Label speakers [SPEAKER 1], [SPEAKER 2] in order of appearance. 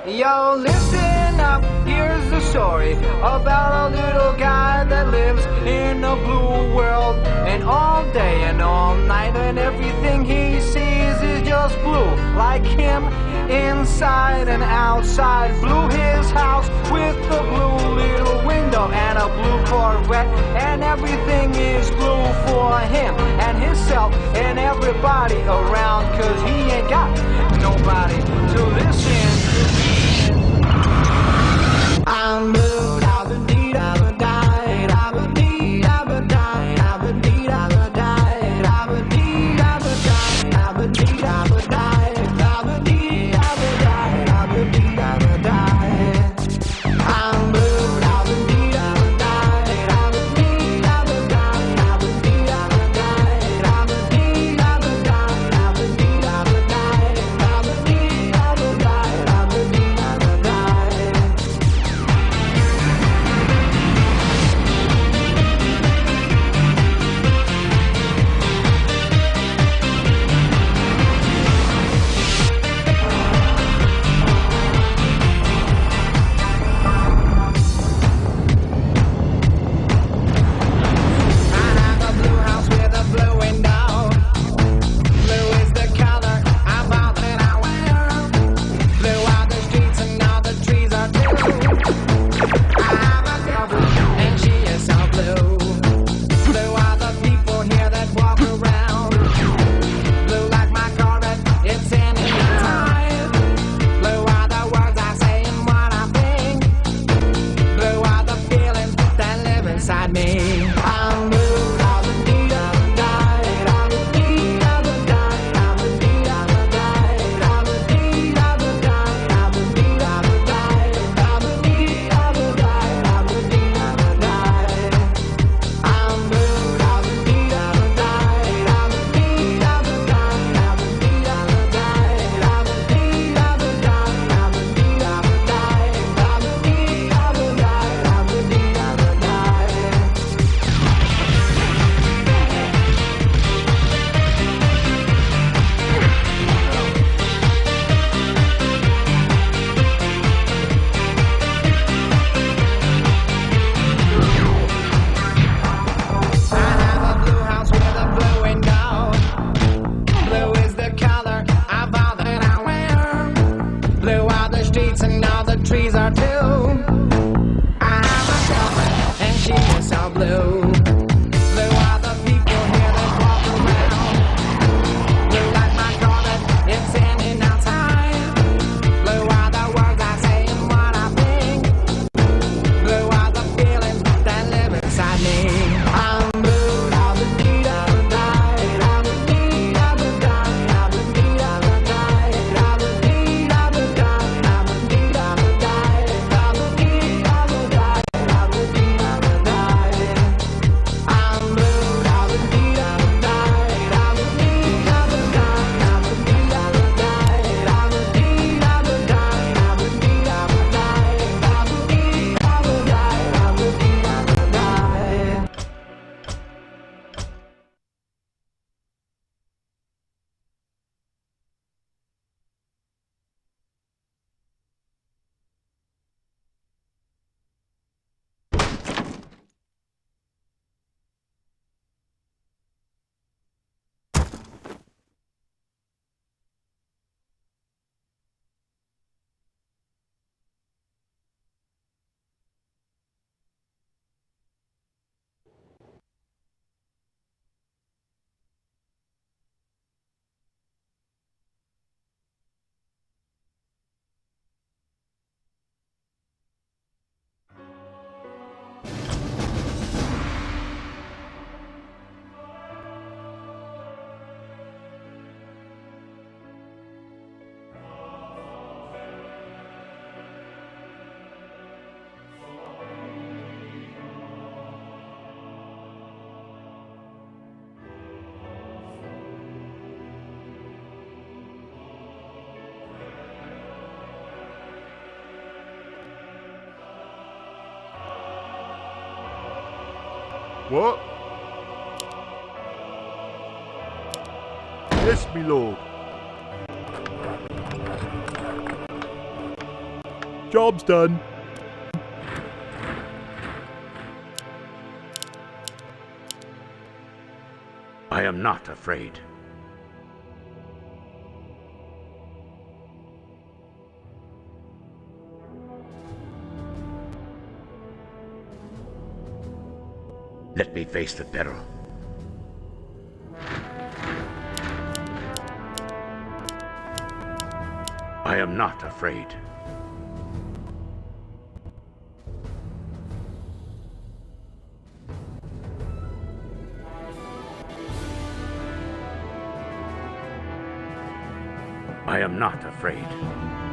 [SPEAKER 1] Yo, listen up, here's the story about a little guy that lives in a blue world. And all day and all night and everything he sees is just blue. Like him, inside and outside. Blue his house with a blue little window and a blue Corvette. And everything is blue for him and himself and everybody around. Cause he ain't got nobody to listen to. I'm blue, da-ba-dee, da-ba-die, da-ba-dee, da-ba-die, da-ba-dee, da-ba-die, da-ba-dee, da-ba-die, da-ba-dee, da-ba-die, da-ba-dee, da-ba-die, da-ba-dee, da-ba-die. I'm blue, da-ba-dee, da-ba-die, da-ba-dee, da-ba-die, da-ba-dee, da-ba-die, da-ba-dee, da-ba-die, da-ba-dee, da-ba-die, da-ba-dee, da-ba-die, da-ba-dee, da-ba-die.
[SPEAKER 2] What? Yes, my lord. Job's done.
[SPEAKER 3] I am not afraid. Let me face the peril. I am not afraid. I am not afraid.